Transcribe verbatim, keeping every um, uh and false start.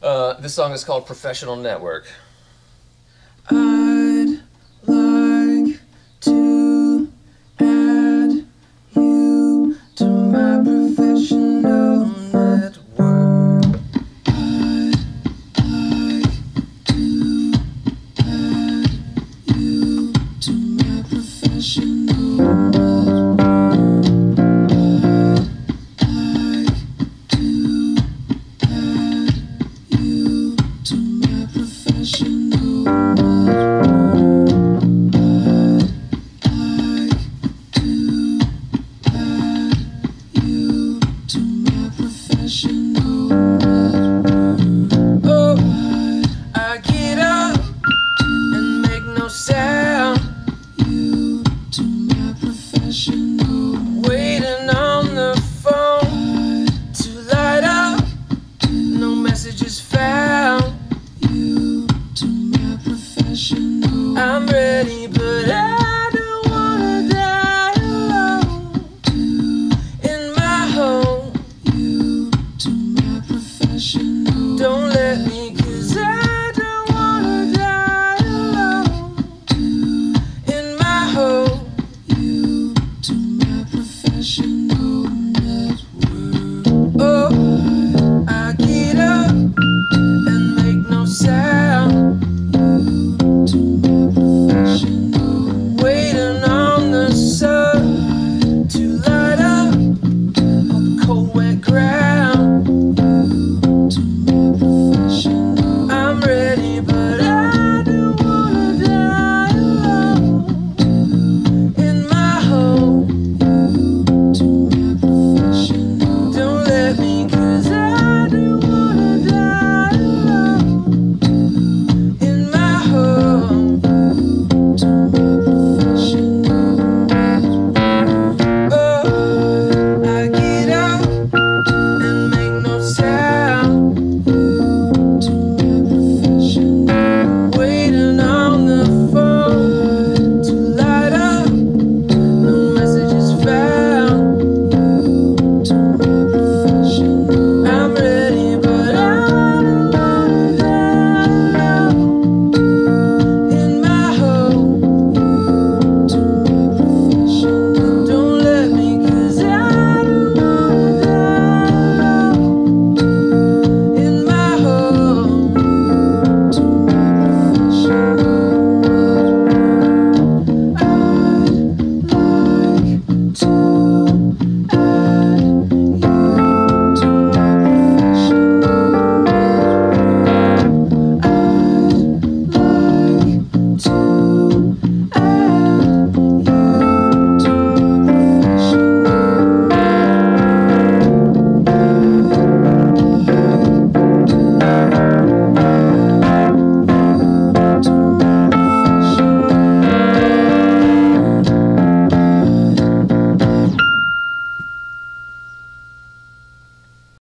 Uh, this song is called Professional Network. I'd like to add you to my professional network. I'd like to add you to my professional network. I'd like to add you to my professional network. I'd like to add you to my professional network. Oh, I get up and make no sound. You to my professional. Waiting on the phone to light up. No messages found. You to my professional. I'm ready, but I don't wanna die alone. In my home. You to my professional. Don't